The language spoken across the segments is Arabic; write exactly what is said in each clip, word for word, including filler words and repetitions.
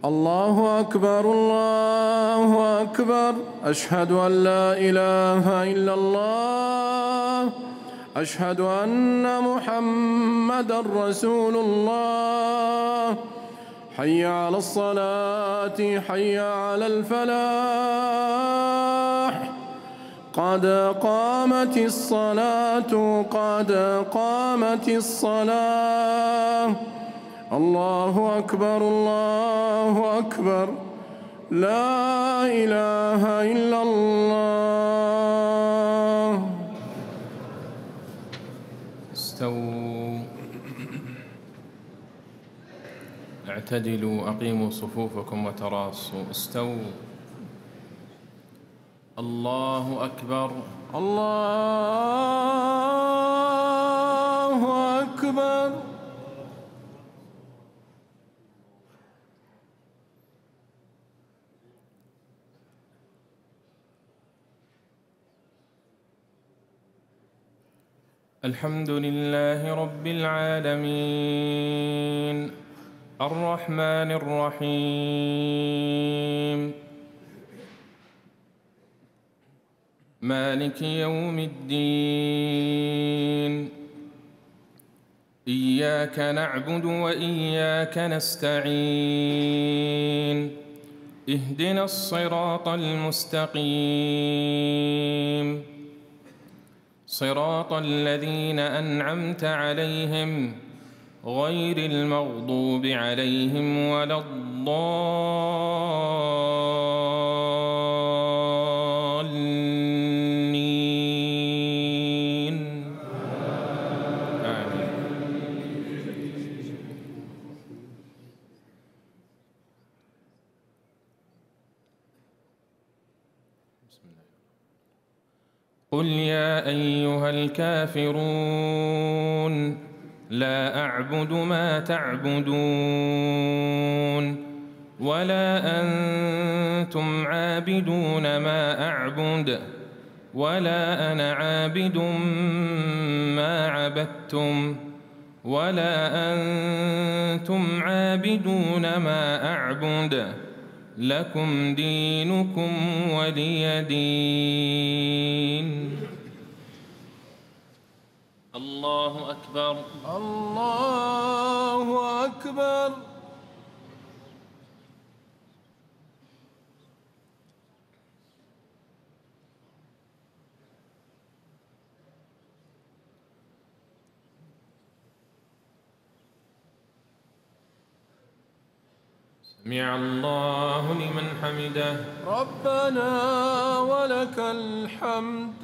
الله أكبر الله أكبر. أشهد أن لا إله إلا الله. أشهد أن محمدًا رسول الله. حي على الصلاة حي على الفلاح. قد قامت الصلاة قد قامت الصلاة. الله أكبر الله أكبر. لا إله إلا الله. استووا، اعتدلوا، أقيموا صفوفكم وتراصوا. استووا. الله أكبر الله أكبر. الحمد لله رب العالمين الرحمن الرحيم مالك يوم الدين. إياك نعبد وإياك نستعين. اهدنا الصراط المستقيم صراط الذين أنعمت عليهم غير المغضوب عليهم ولا الضالين. آمين. قل يا أيها الكافرون لا أعبد ما تعبدون ولا أنتم عابدون ما أعبد ولا أنا عابد ما عبدتم ولا أنتم عابدون ما أعبد. لكم دينكم ولي دين. الله أكبر الله أكبر. سمع الله لمن حمده. ربنا ولك الحمد.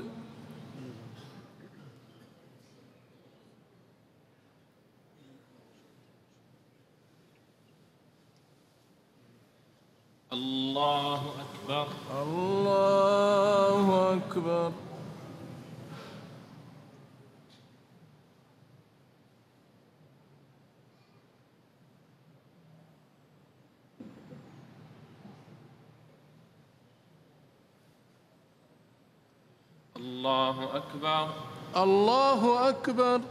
الله أكبر الله أكبر. الله أكبر الله أكبر.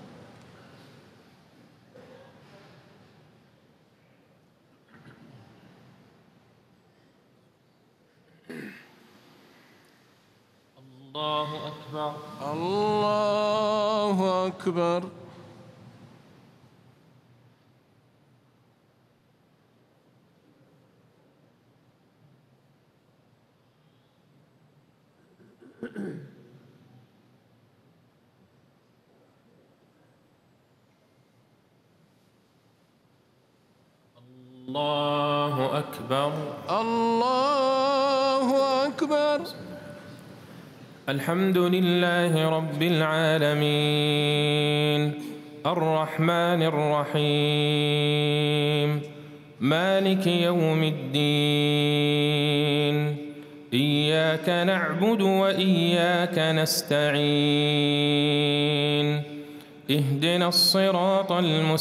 الله أكبر الله أكبر. الله أكبر الله أكبر. الحمد لله رب العالمين الرحمن الرحيم مالك يوم الدين. إياك نعبد وإياك نستعين. اهدنا الصراط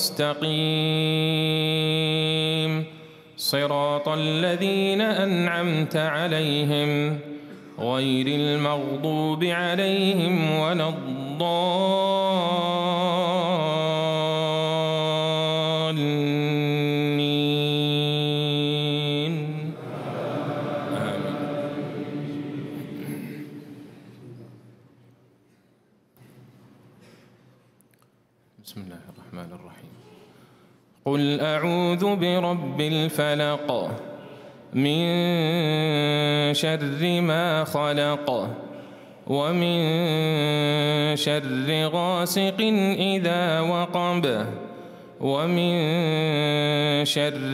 المستقيم صراط الذين أنعمت عليهم غير المغضوب عليهم ولا الضالين. قل أعوذ برب الفلق من شر ما خلق ومن شر غاسق إذا وقب ومن شر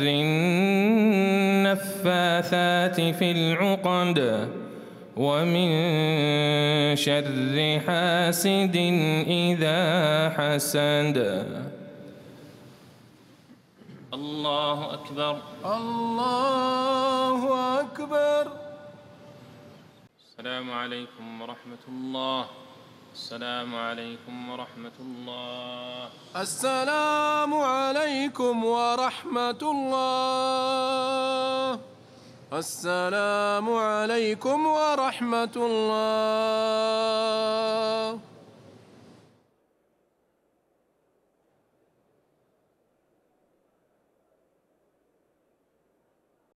النفاثات في العقد ومن شر حاسد إذا حسد. الله أكبر. الله أكبر. السلام عليكم ورحمة الله. السلام عليكم ورحمة الله. السلام عليكم ورحمة الله. السلام عليكم ورحمة الله.